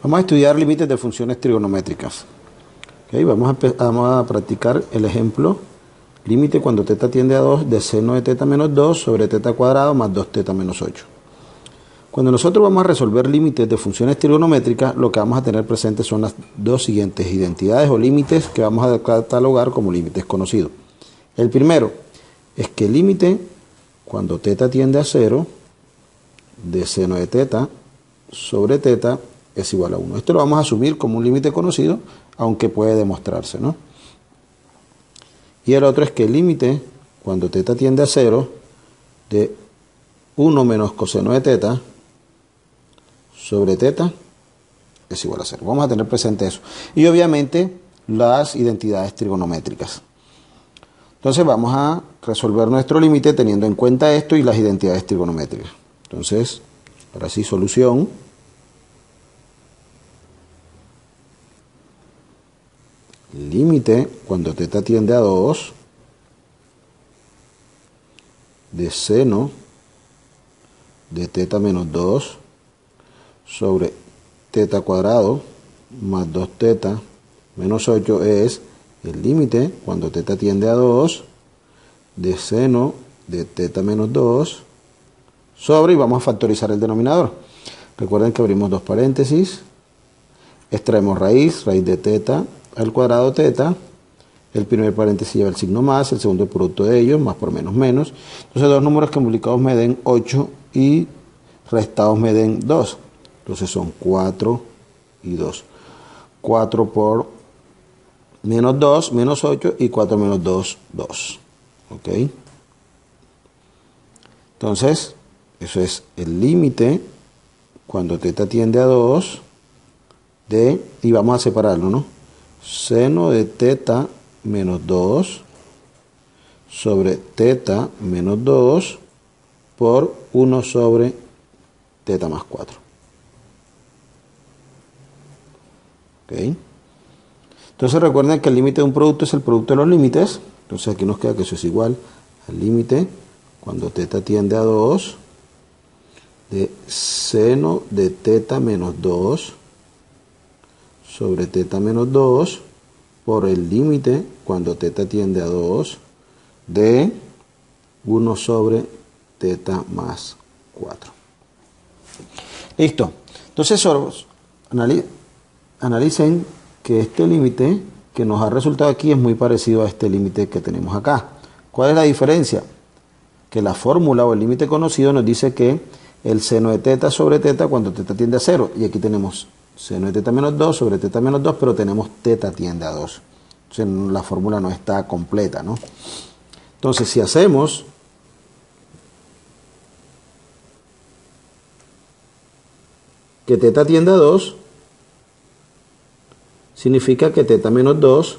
Vamos a estudiar límites de funciones trigonométricas. ¿Okay? Vamos a practicar el ejemplo. Límite cuando θ tiende a 2 de seno de θ menos 2 sobre θ cuadrado más 2θ menos 8. Cuando nosotros vamos a resolver límites de funciones trigonométricas, lo que vamos a tener presente son las dos siguientes identidades o límites que vamos a catalogar como límites conocidos. El primero es que el límite cuando θ tiende a 0 de seno de θ sobre θ es igual a 1. Esto lo vamos a asumir como un límite conocido, aunque puede demostrarse, ¿no? Y el otro es que el límite cuando θ tiende a 0 de 1 menos coseno de θ sobre θ es igual a 0. Vamos a tener presente eso. Y obviamente las identidades trigonométricas. Entonces vamos a resolver nuestro límite teniendo en cuenta esto y las identidades trigonométricas. Entonces, ahora sí, solución. Límite cuando θ tiende a 2 de seno de θ menos 2 sobre θ cuadrado más 2θ menos 8 es el límite cuando θ tiende a 2 de seno de θ menos 2 sobre, y vamos a factorizar el denominador. Recuerden que abrimos dos paréntesis, extraemos raíz de θ al cuadrado θ, el primer paréntesis lleva el signo más, el segundo el producto de ellos, más por menos menos. Entonces dos números que multiplicados me den 8 y restados me den 2. Entonces son 4 y 2. 4 por menos 2, menos 8, y 4 menos 2, 2. ¿Ok? Entonces, eso es el límite cuando θ tiende a 2 de, y vamos a separarlo, ¿no? Seno de θ menos 2 sobre θ menos 2 por 1 sobre θ más 4. ¿Ok? Entonces recuerden que el límite de un producto es el producto de los límites. Entonces aquí nos queda que eso es igual al límite cuando θ tiende a 2 de seno de θ menos 2 sobre θ menos 2 por el límite cuando θ tiende a 2 de 1 sobre θ más 4. Listo. Entonces analicen que este límite que nos ha resultado aquí es muy parecido a este límite que tenemos acá. ¿Cuál es la diferencia? Que la fórmula o el límite conocido nos dice que el seno de θ sobre θ cuando θ tiende a 0. Y aquí tenemos seno de θ menos 2 sobre θ menos 2, pero tenemos θ tiende a 2. Entonces la fórmula no está completa, ¿no? Entonces si hacemos que θ tiende a 2, significa que θ menos 2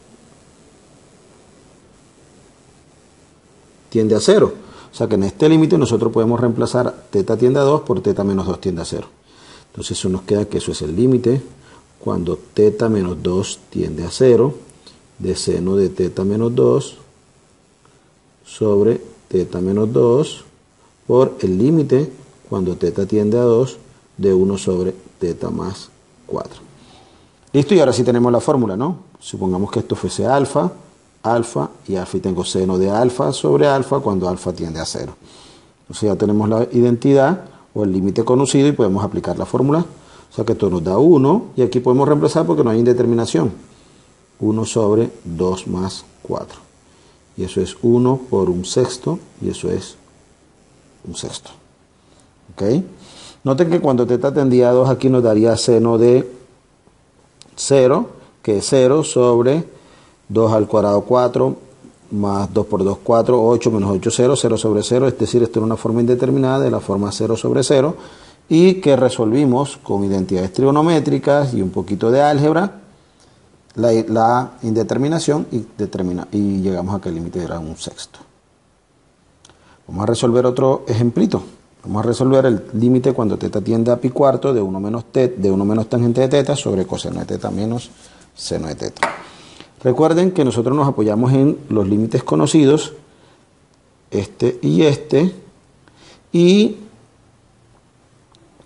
tiende a 0. O sea que en este límite nosotros podemos reemplazar θ tiende a 2 por θ menos 2 tiende a 0. Entonces eso nos queda que eso es el límite cuando θ menos 2 tiende a 0 de seno de θ menos 2 sobre θ menos 2 por el límite cuando θ tiende a 2 de 1 sobre θ más 4. Listo, y ahora sí tenemos la fórmula, ¿no? Supongamos que esto fuese alfa, alfa y alfa, y tengo seno de alfa sobre alfa cuando alfa tiende a 0. Entonces ya tenemos la identidad o el límite conocido y podemos aplicar la fórmula. O sea que esto nos da 1 y aquí podemos reemplazar porque no hay indeterminación. 1 sobre 2 más 4. Y eso es 1 por 1/6 y eso es 1/6. ¿Ok? Noten que cuando θ tendía a 2 aquí nos daría seno de 0, que es 0 sobre 2 al cuadrado 4 más 2 por 2, 4, 8 menos 8, 0, 0 sobre 0, es decir, esto es una forma indeterminada de la forma 0 sobre 0 y que resolvimos con identidades trigonométricas y un poquito de álgebra la indeterminación y llegamos a que el límite era 1/6. Vamos a resolver otro ejemplito. Vamos a resolver el límite cuando θ tiende a pi cuarto de 1 menos tangente de θ sobre coseno de θ menos seno de θ. Recuerden que nosotros nos apoyamos en los límites conocidos, este, y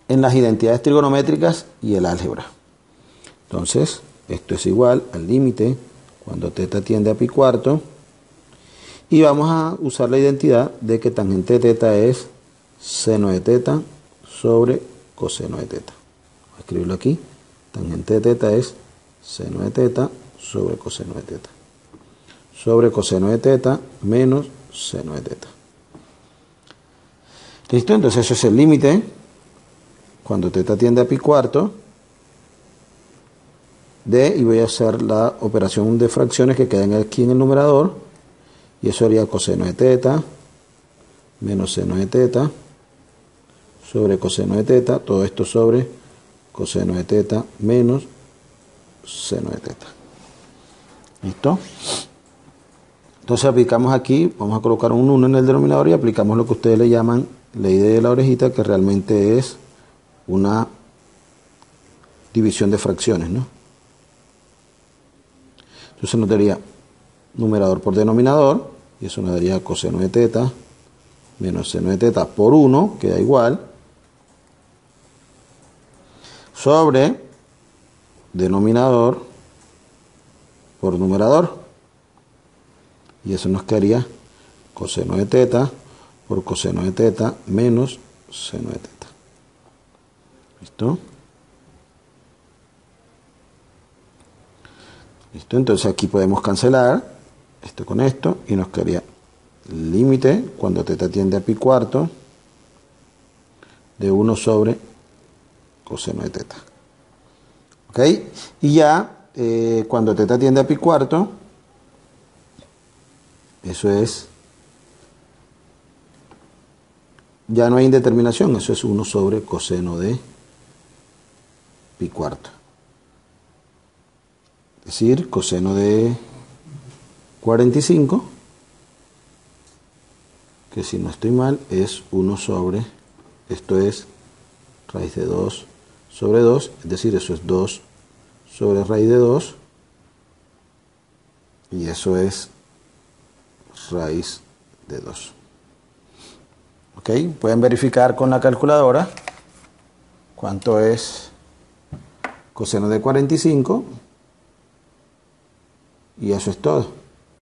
en las identidades trigonométricas y el álgebra. Entonces, esto es igual al límite cuando teta tiende a pi cuarto. Y vamos a usar la identidad de que tangente de teta es seno de teta sobre coseno de teta. Voy a escribirlo aquí. Tangente de teta es seno de teta sobre coseno de teta. Sobre coseno de teta menos seno de teta. ¿Listo? Entonces eso es el límite cuando teta tiende a pi cuarto de, y voy a hacer la operación de fracciones que quedan aquí en el numerador, y eso sería coseno de teta menos seno de teta sobre coseno de teta, todo esto sobre coseno de teta menos seno de teta. ¿Listo? Entonces aplicamos aquí, vamos a colocar un 1 en el denominador y aplicamos lo que ustedes le llaman ley de la orejita, que realmente es una división de fracciones, ¿no? Entonces nos daría numerador por denominador, y eso nos daría coseno de teta menos seno de teta por 1, queda igual, sobre denominador por numerador, y eso nos quedaría coseno de teta por coseno de teta menos seno de teta. ¿Listo? ¿Listo? Entonces aquí podemos cancelar esto con esto y nos quedaría límite cuando teta tiende a pi cuarto de 1 sobre coseno de teta. ¿Ok? Y ya cuando teta tiende a pi cuarto, eso es, ya no hay indeterminación, eso es 1 sobre coseno de pi cuarto. Es decir, coseno de 45, que si no estoy mal es 1 sobre, esto es raíz de 2 sobre 2, es decir, eso es 2 sobre raíz de 2, y eso es raíz de 2. ¿Ok? Pueden verificar con la calculadora cuánto es coseno de 45, y eso es todo.